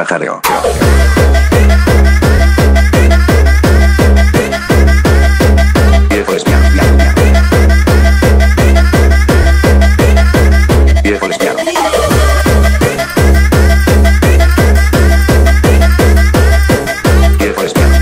Majareo. Viejo lesbiano. Viejo lesbiano. Viejo lesbiano.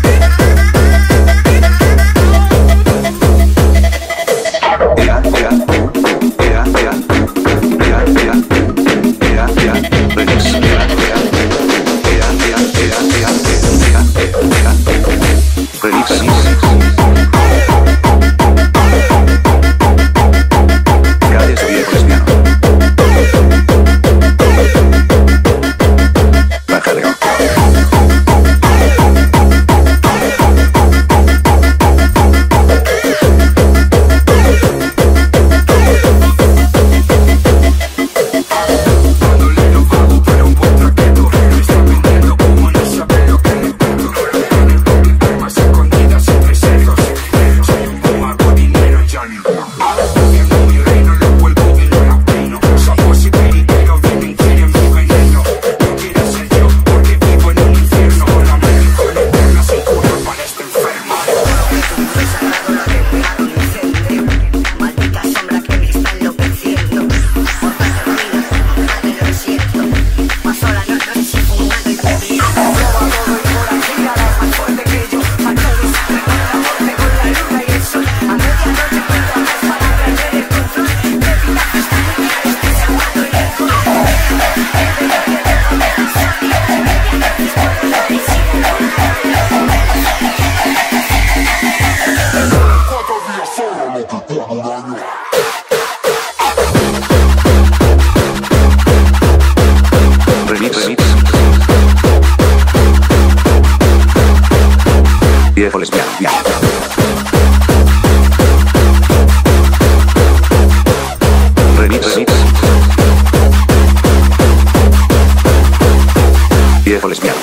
Viejo lesbiano. Remix. Viejo lesbiano.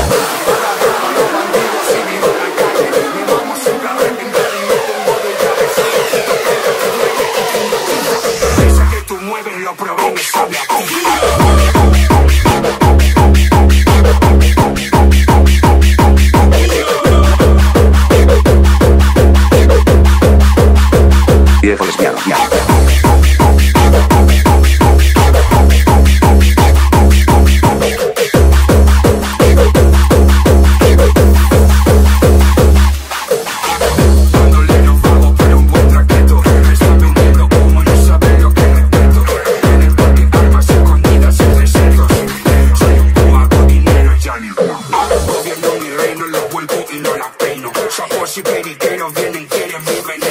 Esa que tú mueves lo probé, me sabe a ti. Viejo lesbiano. Dándole los vagos para un buen traqueto. Me está vendiendo humo, no sabe lo que respeto. Tiene porque armas escondidas entre cerdos. Soy un púa con dinero, ya ni gobierno mi reino, lo vuelvo y no la peino. Sapos y periqueros vienen, quieren mi veneno.